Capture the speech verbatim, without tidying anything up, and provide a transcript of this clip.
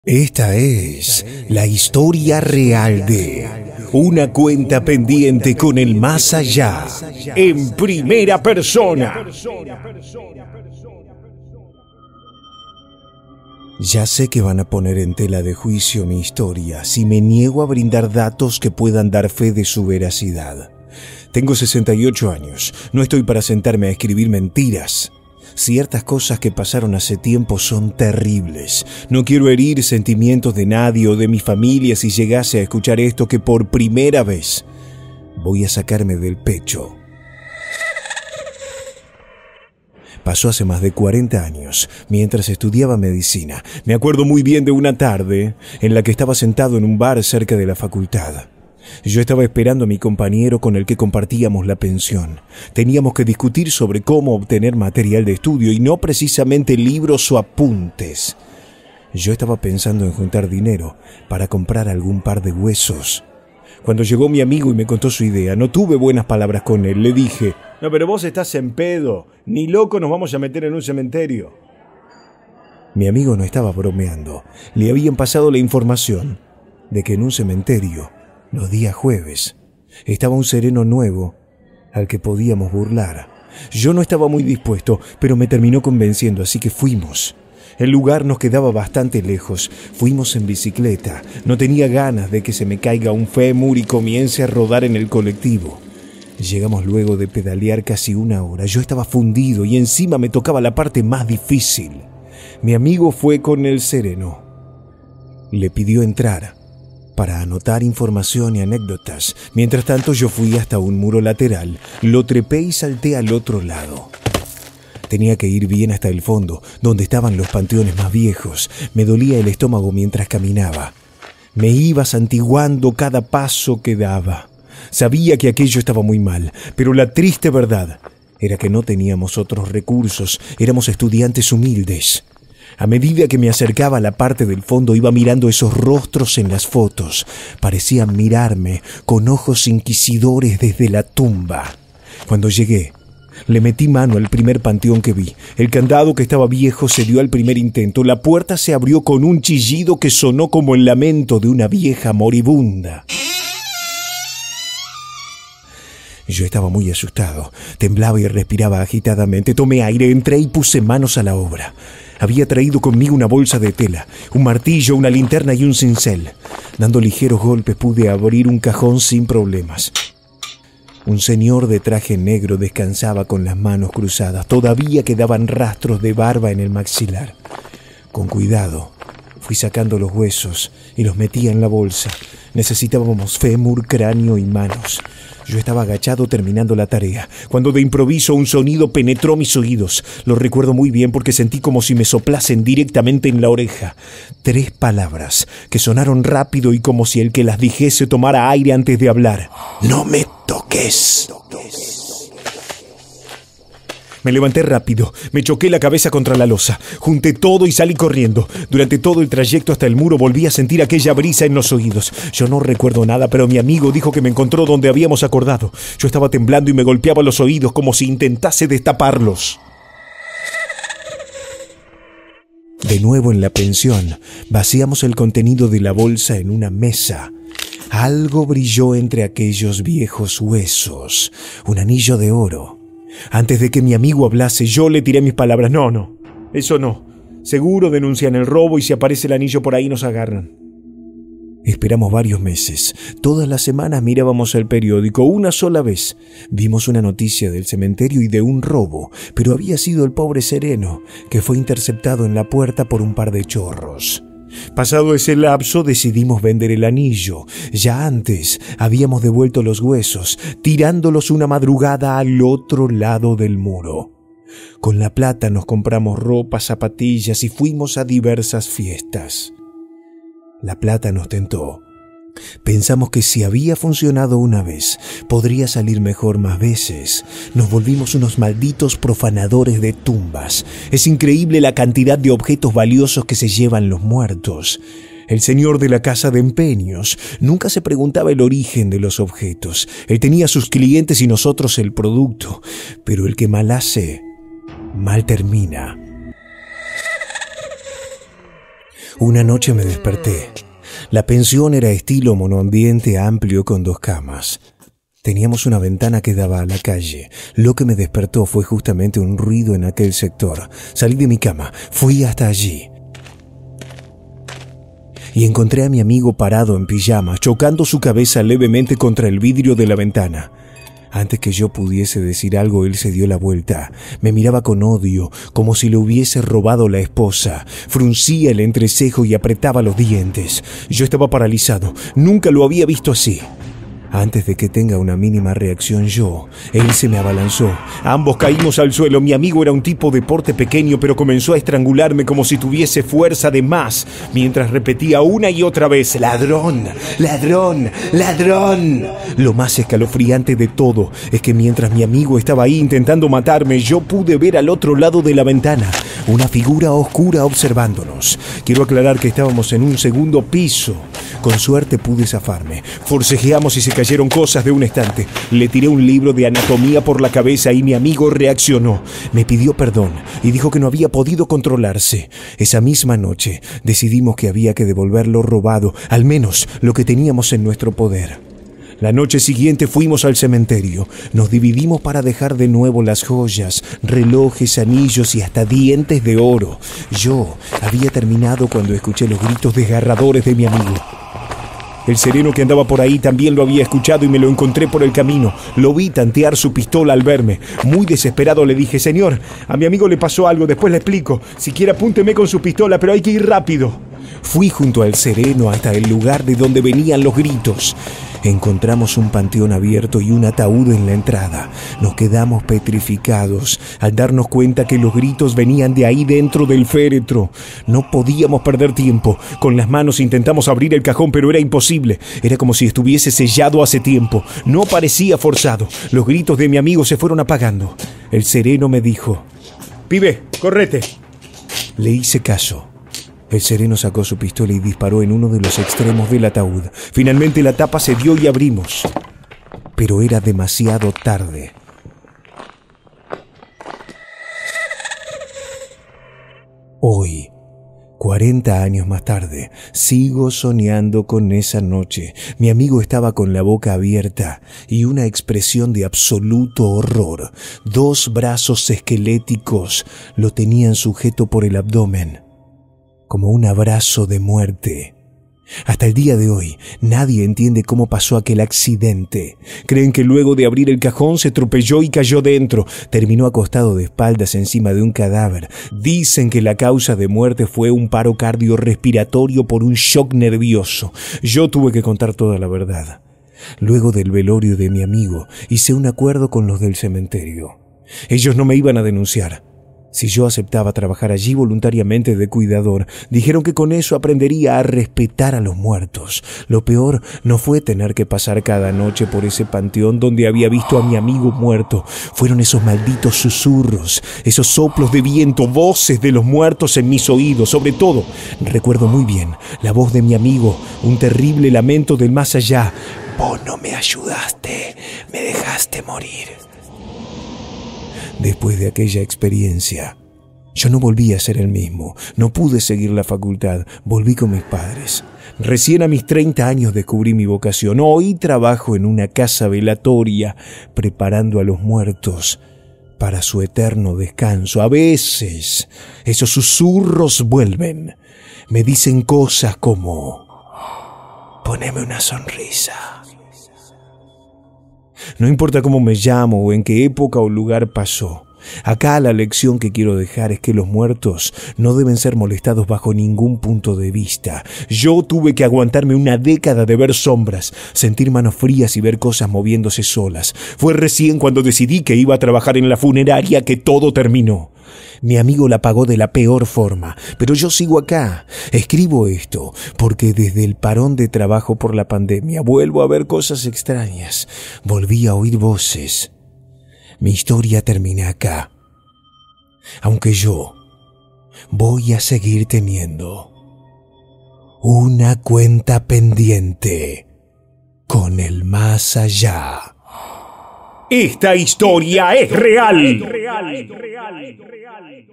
Esta es la historia real de una cuenta pendiente con el más allá, en primera persona. Ya sé que van a poner en tela de juicio mi historia si me niego a brindar datos que puedan dar fe de su veracidad. Tengo sesenta y ocho años, no estoy para sentarme a escribir mentiras. Ciertas cosas que pasaron hace tiempo son terribles. No quiero herir sentimientos de nadie o de mi familia si llegase a escuchar esto que por primera vez voy a sacarme del pecho. Pasó hace más de cuarenta años, mientras estudiaba medicina. Me acuerdo muy bien de una tarde en la que estaba sentado en un bar cerca de la facultad. Yo estaba esperando a mi compañero con el que compartíamos la pensión. Teníamos que discutir sobre cómo obtener material de estudio y no precisamente libros o apuntes. Yo estaba pensando en juntar dinero para comprar algún par de huesos. Cuando llegó mi amigo y me contó su idea, no tuve buenas palabras con él. Le dije: «No, pero vos estás en pedo. Ni loco nos vamos a meter en un cementerio». Mi amigo no estaba bromeando. Le habían pasado la información de que en un cementerio, los días jueves, estaba un sereno nuevo al que podíamos burlar. Yo no estaba muy dispuesto, pero me terminó convenciendo, así que fuimos. El lugar nos quedaba bastante lejos. Fuimos en bicicleta. No tenía ganas de que se me caiga un fémur y comience a rodar en el colectivo. Llegamos luego de pedalear casi una hora. Yo estaba fundido y encima me tocaba la parte más difícil. Mi amigo fue con el sereno. Le pidió entrar para anotar información y anécdotas. Mientras tanto, yo fui hasta un muro lateral, lo trepé y salté al otro lado. Tenía que ir bien hasta el fondo, donde estaban los panteones más viejos. Me dolía el estómago mientras caminaba. Me iba santiguando cada paso que daba. Sabía que aquello estaba muy mal, pero la triste verdad era que no teníamos otros recursos. Éramos estudiantes humildes. A medida que me acercaba a la parte del fondo, iba mirando esos rostros en las fotos. Parecían mirarme con ojos inquisidores desde la tumba. Cuando llegué, le metí mano al primer panteón que vi. El candado, que estaba viejo, se dio al primer intento. La puerta se abrió con un chillido que sonó como el lamento de una vieja moribunda. Yo estaba muy asustado. Temblaba y respiraba agitadamente. Tomé aire, entré y puse manos a la obra. Había traído conmigo una bolsa de tela, un martillo, una linterna y un cincel. Dando ligeros golpes pude abrir un cajón sin problemas. Un señor de traje negro descansaba con las manos cruzadas. Todavía quedaban rastros de barba en el maxilar. Con cuidado fui sacando los huesos y los metía en la bolsa. Necesitábamos fémur, cráneo y manos. Yo estaba agachado terminando la tarea, cuando de improviso un sonido penetró mis oídos. Lo recuerdo muy bien porque sentí como si me soplasen directamente en la oreja. Tres palabras que sonaron rápido y como si el que las dijese tomara aire antes de hablar. «No me toques». Me levanté rápido, me choqué la cabeza contra la losa, junté todo y salí corriendo. Durante todo el trayecto hasta el muro volví a sentir aquella brisa en los oídos. Yo no recuerdo nada, pero mi amigo dijo que me encontró donde habíamos acordado. Yo estaba temblando y me golpeaba los oídos como si intentase destaparlos. De nuevo en la pensión, vaciamos el contenido de la bolsa en una mesa. Algo brilló entre aquellos viejos huesos, un anillo de oro. Antes de que mi amigo hablase, yo le tiré mis palabras. No, no, eso no. Seguro denuncian el robo y si aparece el anillo por ahí nos agarran. Esperamos varios meses. Todas las semanas mirábamos el periódico. Una sola vez vimos una noticia del cementerio y de un robo, pero había sido el pobre sereno, que fue interceptado en la puerta por un par de chorros. Pasado ese lapso decidimos vender el anillo. Ya antes habíamos devuelto los huesos, tirándolos una madrugada al otro lado del muro. Con la plata nos compramos ropa, zapatillas y fuimos a diversas fiestas. La plata nos tentó. Pensamos que si había funcionado una vez, podría salir mejor más veces. Nos volvimos unos malditos profanadores de tumbas. Es increíble la cantidad de objetos valiosos que se llevan los muertos. El señor de la casa de empeños nunca se preguntaba el origen de los objetos. Él tenía sus clientes y nosotros el producto. Pero el que mal hace, mal termina. Una noche me desperté. La pensión era estilo monoambiente amplio con dos camas. Teníamos una ventana que daba a la calle. Lo que me despertó fue justamente un ruido en aquel sector. Salí de mi cama, fui hasta allí y encontré a mi amigo parado en pijama, chocando su cabeza levemente contra el vidrio de la ventana. Antes que yo pudiese decir algo, él se dio la vuelta. Me miraba con odio, como si le hubiese robado la esposa. Fruncía el entrecejo y apretaba los dientes. Yo estaba paralizado. Nunca lo había visto así. Antes de que tenga una mínima reacción yo, él se me abalanzó. Ambos caímos al suelo. Mi amigo era un tipo de porte pequeño, pero comenzó a estrangularme como si tuviese fuerza de más, mientras repetía una y otra vez: ¡Ladrón! ¡Ladrón! ¡Ladrón! Lo más escalofriante de todo es que mientras mi amigo estaba ahí intentando matarme, yo pude ver al otro lado de la ventana una figura oscura observándonos. Quiero aclarar que estábamos en un segundo piso. Con suerte pude zafarme. Forcejeamos y se cayeron cosas de un estante. Le tiré un libro de anatomía por la cabeza y mi amigo reaccionó. Me pidió perdón y dijo que no había podido controlarse. Esa misma noche decidimos que había que devolver lo robado, al menos lo que teníamos en nuestro poder. La noche siguiente fuimos al cementerio. Nos dividimos para dejar de nuevo las joyas, relojes, anillos y hasta dientes de oro. Yo había terminado cuando escuché los gritos desgarradores de mi amigo. El sereno que andaba por ahí también lo había escuchado y me lo encontré por el camino. Lo vi tantear su pistola al verme. Muy desesperado le dije: señor, a mi amigo le pasó algo, después le explico. Si quiere apúnteme con su pistola, pero hay que ir rápido. Fui junto al sereno hasta el lugar de donde venían los gritos. Encontramos un panteón abierto y un ataúd en la entrada. Nos quedamos petrificados al darnos cuenta que los gritos venían de ahí dentro del féretro. No podíamos perder tiempo. Con las manos intentamos abrir el cajón, pero era imposible. Era como si estuviese sellado hace tiempo. No parecía forzado. Los gritos de mi amigo se fueron apagando. El sereno me dijo: «Pibe, correte». Le hice caso. El sereno sacó su pistola y disparó en uno de los extremos del ataúd. Finalmente la tapa se dio y abrimos. Pero era demasiado tarde. Hoy, cuarenta años más tarde, sigo soñando con esa noche. Mi amigo estaba con la boca abierta y una expresión de absoluto horror. Dos brazos esqueléticos lo tenían sujeto por el abdomen, como un abrazo de muerte. Hasta el día de hoy, nadie entiende cómo pasó aquel accidente. Creen que luego de abrir el cajón se tropelló y cayó dentro. Terminó acostado de espaldas encima de un cadáver. Dicen que la causa de muerte fue un paro cardiorrespiratorio por un shock nervioso. Yo tuve que contar toda la verdad. Luego del velorio de mi amigo, hice un acuerdo con los del cementerio. Ellos no me iban a denunciar si yo aceptaba trabajar allí voluntariamente de cuidador. Dijeron que con eso aprendería a respetar a los muertos. Lo peor no fue tener que pasar cada noche por ese panteón donde había visto a mi amigo muerto. Fueron esos malditos susurros, esos soplos de viento, voces de los muertos en mis oídos. Sobre todo, recuerdo muy bien la voz de mi amigo, un terrible lamento del más allá. «Vos no me ayudaste, me dejaste morir». Después de aquella experiencia, yo no volví a ser el mismo. No pude seguir la facultad. Volví con mis padres. Recién a mis treinta años descubrí mi vocación. Hoy trabajo en una casa velatoria, preparando a los muertos para su eterno descanso. A veces, esos susurros vuelven. Me dicen cosas como: «Poneme una sonrisa». No importa cómo me llamo o en qué época o lugar pasó. Acá la lección que quiero dejar es que los muertos no deben ser molestados bajo ningún punto de vista. Yo tuve que aguantarme una década de ver sombras, sentir manos frías y ver cosas moviéndose solas. Fue recién cuando decidí que iba a trabajar en la funeraria que todo terminó. Mi amigo la pagó de la peor forma, pero yo sigo acá. Escribo esto porque desde el parón de trabajo por la pandemia vuelvo a ver cosas extrañas. Volví a oír voces. Mi historia termina acá. Aunque yo voy a seguir teniendo una cuenta pendiente con el más allá. Esta historia es real.